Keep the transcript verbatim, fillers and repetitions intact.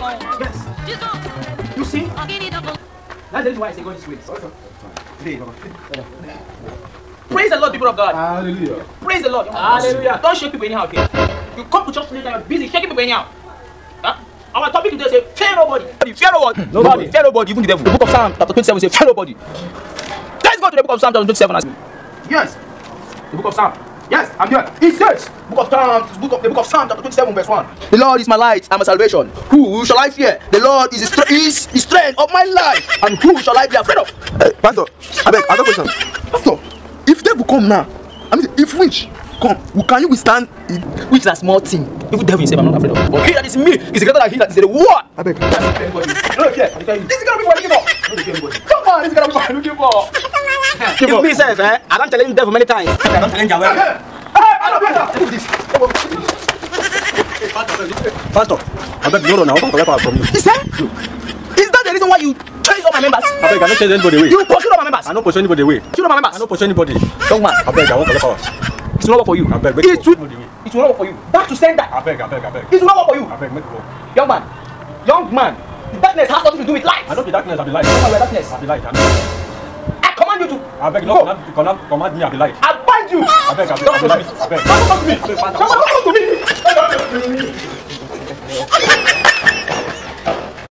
Yes. You see? That's the reason why I say God is great. Praise the Lord, people of God. Hallelujah. Praise the Lord. Hallelujah. Don't shake people anyhow, okay? You come to church later, you're busy shaking people anyhow. Huh? Our topic today is fear nobody. Fear nobody. Nobody. Fear nobody, even the devil. The book of Psalm, chapter twenty-seven, says fear nobody. Let's go to the book of Psalm, chapter twenty-seven. Yes. The book of Psalm. Yes, I'm here. It says, book of Psalm, book of, the book of Psalm, chapter twenty-seven, verse one. The Lord is my light and my salvation. Who shall I fear? The Lord is the, is the strength of my life. And who shall I be afraid of? Hey, Pastor, I beg, I have a question. Pastor, if devil come now, I mean, if witch come, can you withstand it? Which is a small thing. Even devil himself, I'm not afraid of. But he that is me is greater than he that is in the world. I beg. No fear. This is gonna be what I'm looking for. Come on, this is gonna be what I'm looking for. If me says, eh, I don't challenge the devil many times. I don't challenge Yahweh. Look at this. Pastor, I beg, no, no, now, Pastor, help from you. Is that? Is that the reason why you chase all my members? I beg, I don't change anybody away. You pursue all my members. I don't push anybody away. Pursue all my members. I don't push anybody. Young man, I beg, I want to power. it will not work for you. I beg, make it it will, work. it will not work for you. Back to sender. I beg, I beg, I beg. It will not work for you. I beg, make it work. Young man, young man, the darkness has nothing to do with light. I don't be darkness, I be light. Young man, we are darkness. I be light. I know. I command you to. I beg, go. no, command, command, command me, I be light. I bind you. I beg, I beg, I be light. I beg. Don't come to me. Don't come to me. Don't come to me.